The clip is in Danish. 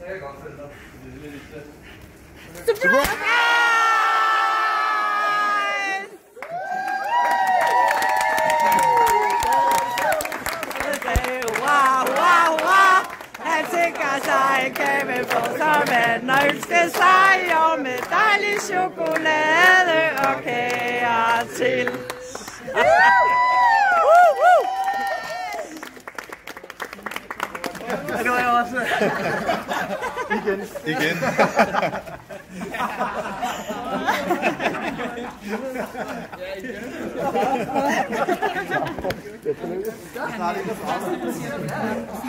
Surprise! Wow, wow, wow! Han tænker sig en kage på, som han ønsker sig, og med dejlig chokolade og kager til. Det var jeg også. Igen. Ja, igen.